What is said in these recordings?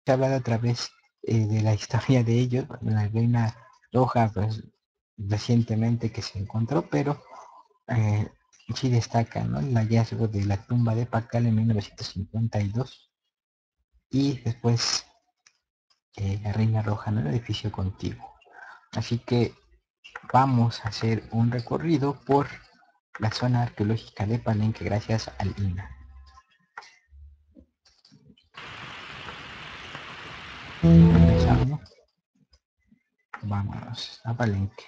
se ha hablado a través de la historia de ellos, la reina roja, pues recientemente que se encontró, pero eh, sí destaca, ¿no?, el hallazgo de la tumba de Pacal en 1952 y después la reina roja, ¿no?, el edificio contiguo. Así que vamos a hacer un recorrido por la zona arqueológica de Palenque gracias al INA. Empezamos. Vámonos a Palenque.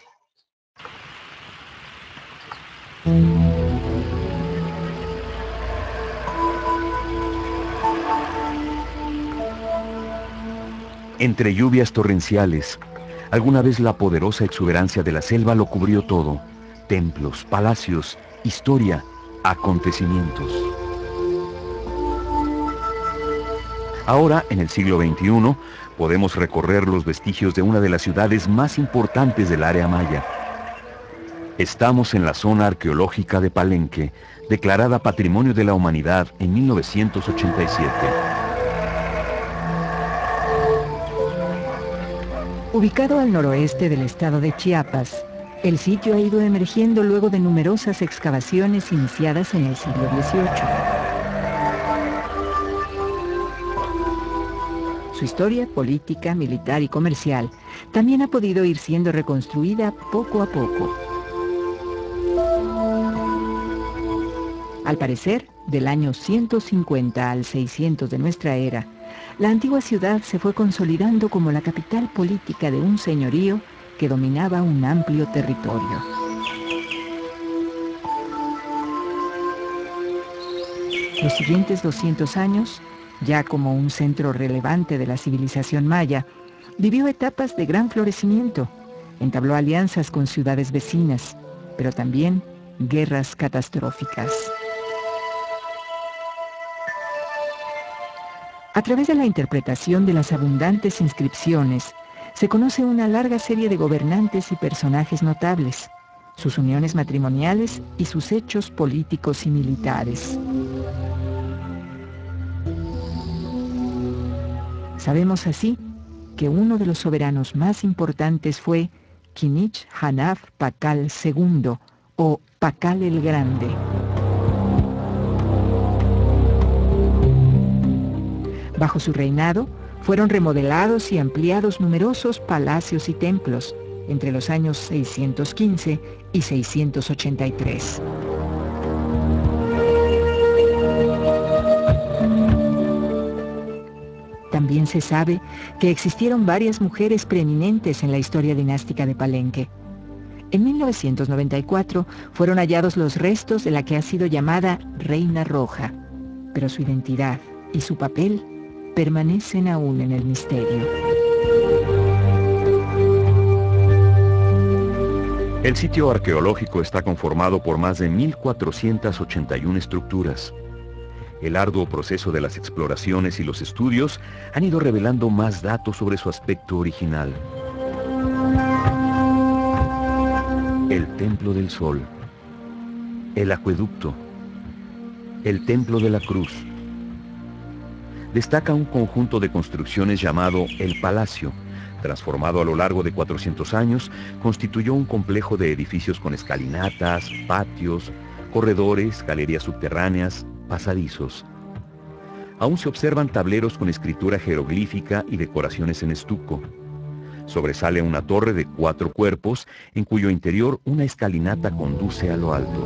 Entre lluvias torrenciales, alguna vez la poderosa exuberancia de la selva lo cubrió todo: templos, palacios, historia, acontecimientos. Ahora, en el siglo XXI, podemos recorrer los vestigios de una de las ciudades más importantes del área maya. Estamos en la zona arqueológica de Palenque, declarada Patrimonio de la Humanidad en 1987. Ubicado al noroeste del estado de Chiapas, el sitio ha ido emergiendo luego de numerosas excavaciones iniciadas en el siglo XVIII. Su historia política, militar y comercial también ha podido ir siendo reconstruida poco a poco. Al parecer, del año 150 al 600 de nuestra era, la antigua ciudad se fue consolidando como la capital política de un señorío que dominaba un amplio territorio. Los siguientes 200 años, ya como un centro relevante de la civilización maya, vivió etapas de gran florecimiento, entabló alianzas con ciudades vecinas, pero también guerras catastróficas. A través de la interpretación de las abundantes inscripciones, se conoce una larga serie de gobernantes y personajes notables, sus uniones matrimoniales y sus hechos políticos y militares. Sabemos así que uno de los soberanos más importantes fue Kinich Hanaf Pakal II, o Pakal el Grande. Bajo su reinado, fueron remodelados y ampliados numerosos palacios y templos entre los años 615 y 683. También se sabe que existieron varias mujeres preeminentes en la historia dinástica de Palenque. En 1994 fueron hallados los restos de la que ha sido llamada Reina Roja, pero su identidad y su papel permanecen aún en el misterio. El sitio arqueológico está conformado por más de 1.481 estructuras. El arduo proceso de las exploraciones y los estudios han ido revelando más datos sobre su aspecto original. El Templo del Sol, el Acueducto, el Templo de la Cruz. Destaca un conjunto de construcciones llamado El Palacio. Transformado a lo largo de 400 años, constituyó un complejo de edificios con escalinatas, patios, corredores, galerías subterráneas, pasadizos. Aún se observan tableros con escritura jeroglífica y decoraciones en estuco. Sobresale una torre de 4 cuerpos, en cuyo interior una escalinata conduce a lo alto.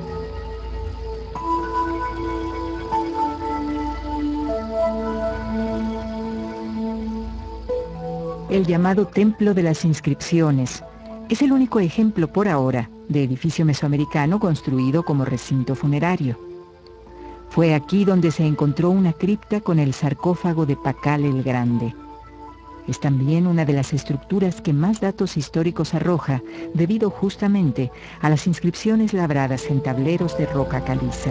El llamado Templo de las Inscripciones es el único ejemplo por ahora de edificio mesoamericano construido como recinto funerario. Fue aquí donde se encontró una cripta con el sarcófago de Pakal el Grande. Es también una de las estructuras que más datos históricos arroja, debido justamente a las inscripciones labradas en tableros de roca caliza.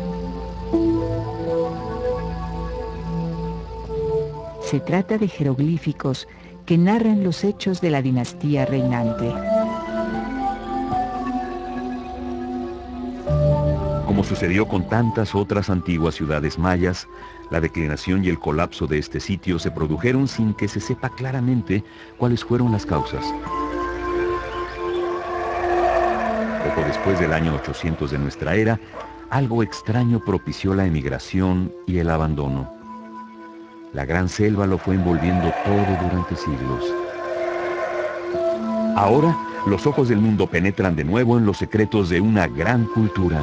Se trata de jeroglíficos que narran los hechos de la dinastía reinante. Como sucedió con tantas otras antiguas ciudades mayas, la declinación y el colapso de este sitio se produjeron sin que se sepa claramente cuáles fueron las causas. Poco después del año 800 de nuestra era, algo extraño propició la emigración y el abandono. La gran selva lo fue envolviendo todo durante siglos. Ahora, los ojos del mundo penetran de nuevo en los secretos de una gran cultura.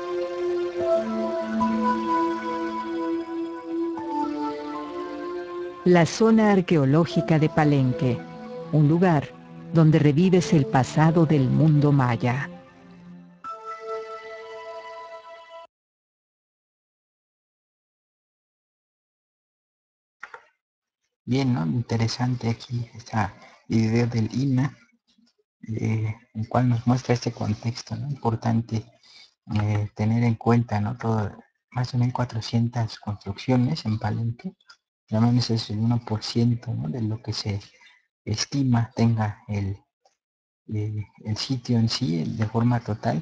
La zona arqueológica de Palenque, un lugar donde revives el pasado del mundo maya. Bien, ¿no? Interesante aquí esta idea del INA, el cual nos muestra este contexto, ¿no? Importante tener en cuenta, ¿no? Todo, más de 1400 construcciones en Palenque, al menos es el 1%, ¿no? De lo que se estima tenga el sitio en sí de forma total.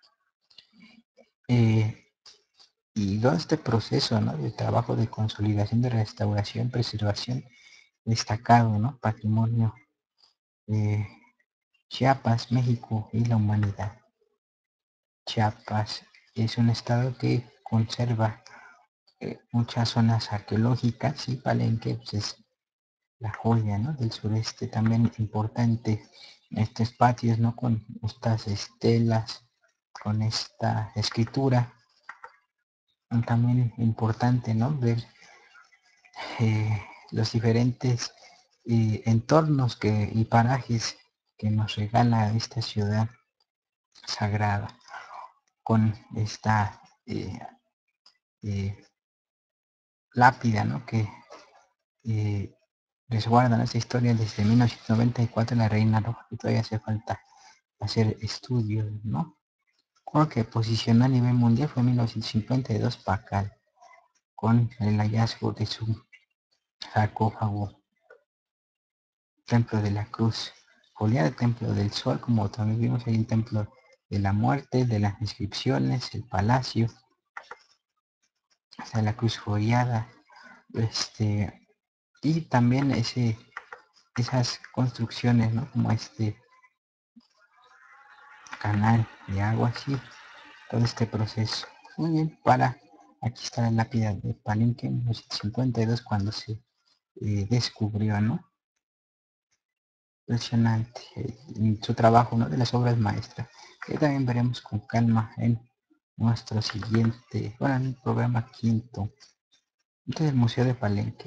Y todo este proceso, ¿no? De trabajo de consolidación, de restauración, preservación, destacado, ¿no? Patrimonio de Chiapas, México y la humanidad. Chiapas es un estado que conserva muchas zonas arqueológicas y Palenque pues, es la joya, ¿no? Del sureste, también importante estos patios, ¿no? Con estas estelas, con esta escritura, también importante, ¿no? Ver los diferentes entornos y parajes que nos regala esta ciudad sagrada, con esta lápida, ¿no? Que resguardan esta historia desde 1994, la Reina Roja, y todavía hace falta hacer estudios, ¿no? Creo que posicionó a nivel mundial fue en 1952 Pacal, con el hallazgo de su sarcófago, Templo de la Cruz, foliado, Templo del Sol, como también vimos ahí el Templo de la Muerte, de las inscripciones, el Palacio, hasta la Cruz foliada, y también esas construcciones, ¿no? Como este canal de agua, así, todo este proceso. Muy bien, aquí está la lápida de Palenque en 1952 cuando se descubrió, ¿no? Impresionante su trabajo, ¿no? De las obras maestras, que también veremos con calma en nuestro siguiente, bueno, en el programa quinto. Entonces, el Museo de Palenque.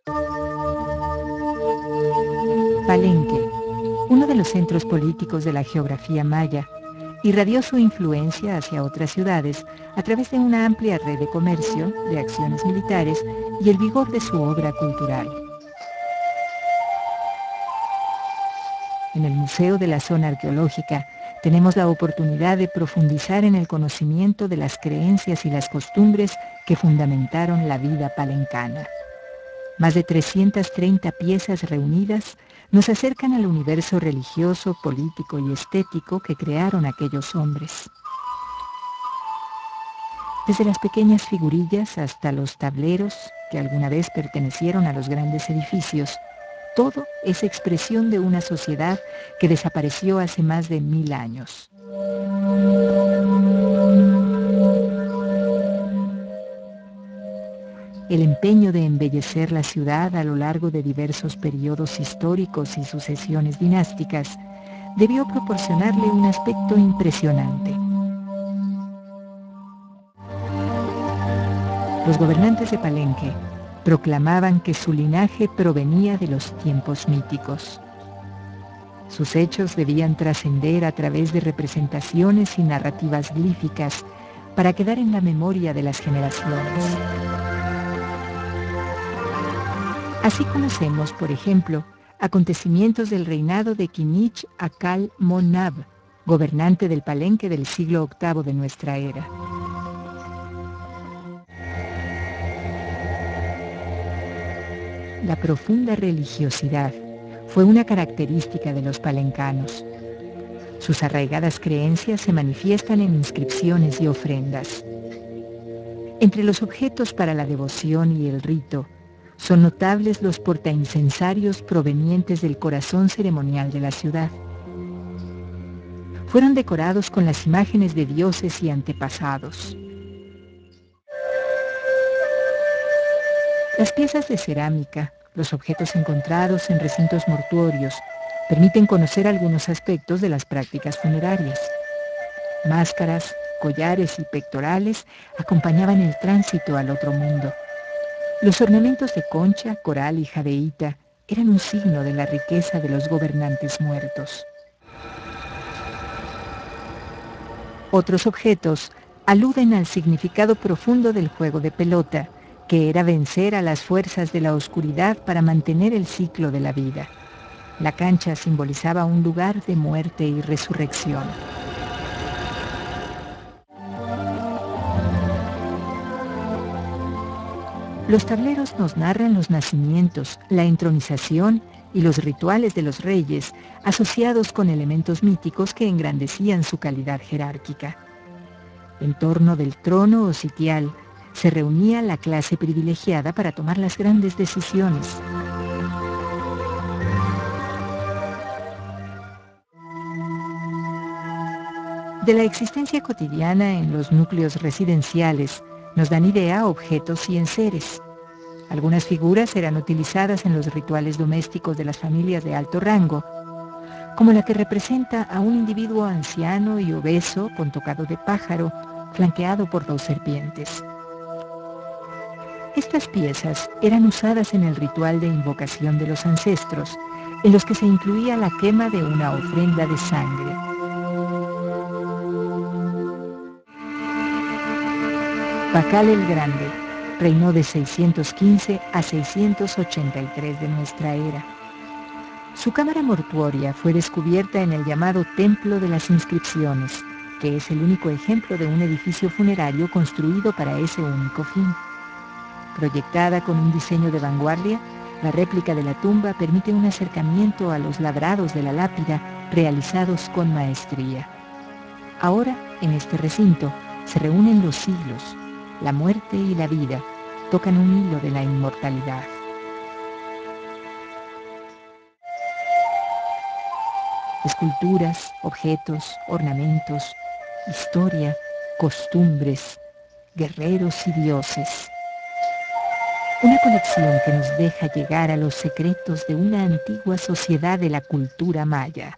Palenque, uno de los centros políticos de la geografía maya, irradió su influencia hacia otras ciudades a través de una amplia red de comercio, de acciones militares y el vigor de su obra cultural. En el Museo de la Zona Arqueológica tenemos la oportunidad de profundizar en el conocimiento de las creencias y las costumbres que fundamentaron la vida palencana. Más de 330 piezas reunidas nos acercan al universo religioso, político y estético que crearon aquellos hombres. Desde las pequeñas figurillas hasta los tableros que alguna vez pertenecieron a los grandes edificios, todo es expresión de una sociedad que desapareció hace más de 1000 años. El empeño de embellecer la ciudad a lo largo de diversos periodos históricos y sucesiones dinásticas debió proporcionarle un aspecto impresionante. Los gobernantes de Palenque proclamaban que su linaje provenía de los tiempos míticos. Sus hechos debían trascender a través de representaciones y narrativas glíficas para quedar en la memoria de las generaciones. Así conocemos, por ejemplo, acontecimientos del reinado de Kinich Akal Monab, gobernante del Palenque del siglo VIII de nuestra era. La profunda religiosidad fue una característica de los palencanos. Sus arraigadas creencias se manifiestan en inscripciones y ofrendas. Entre los objetos para la devoción y el rito, son notables los portaincensarios provenientes del corazón ceremonial de la ciudad. Fueron decorados con las imágenes de dioses y antepasados. Las piezas de cerámica, los objetos encontrados en recintos mortuorios, permiten conocer algunos aspectos de las prácticas funerarias. Máscaras, collares y pectorales acompañaban el tránsito al otro mundo. Los ornamentos de concha, coral y jadeíta eran un signo de la riqueza de los gobernantes muertos. Otros objetos aluden al significado profundo del juego de pelota, que era vencer a las fuerzas de la oscuridad para mantener el ciclo de la vida. La cancha simbolizaba un lugar de muerte y resurrección. Los tableros nos narran los nacimientos, la entronización y los rituales de los reyes, asociados con elementos míticos que engrandecían su calidad jerárquica. En torno del trono o sitial se reunía la clase privilegiada para tomar las grandes decisiones. De la existencia cotidiana en los núcleos residenciales nos dan idea objetos y enseres. Algunas figuras eran utilizadas en los rituales domésticos de las familias de alto rango, como la que representa a un individuo anciano y obeso con tocado de pájaro, flanqueado por 2 serpientes. Estas piezas eran usadas en el ritual de invocación de los ancestros, en los que se incluía la quema de una ofrenda de sangre. Pacal el Grande reinó de 615 a 683 de nuestra era. Su cámara mortuoria fue descubierta en el llamado Templo de las Inscripciones, que es el único ejemplo de un edificio funerario construido para ese único fin. Proyectada con un diseño de vanguardia, la réplica de la tumba permite un acercamiento a los labrados de la lápida realizados con maestría. Ahora, en este recinto, se reúnen los siglos. La muerte y la vida tocan un hilo de la inmortalidad. Esculturas, objetos, ornamentos, historia, costumbres, guerreros y dioses. Una colección que nos deja llegar a los secretos de una antigua sociedad de la cultura maya.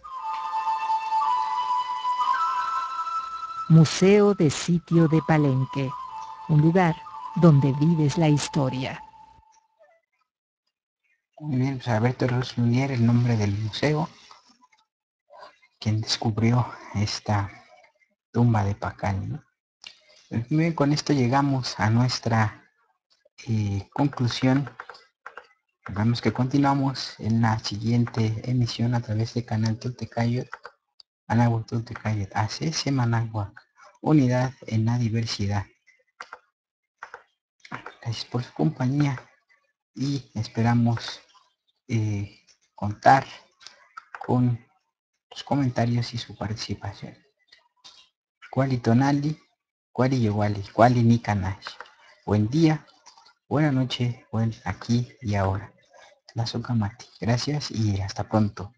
Museo de Sitio de Palenque, un lugar donde vives la historia. Muy bien, pues Alberto Ruslulier, el nombre del museo, quien descubrió esta tumba de Pacal, ¿no? Muy bien, con esto llegamos a nuestra conclusión. Vemos que continuamos en la siguiente emisión a través de Canal Toltecayot, Anáhuac Toltecayot, ACS Managua, unidad en la diversidad. Gracias por su compañía y esperamos contar con sus comentarios y su participación. Kuali Tonali, Kuali Yowali, Kuali Nikanash. Buen día, buena noche, buen aquí y ahora. Tlazohcamati. Gracias y hasta pronto.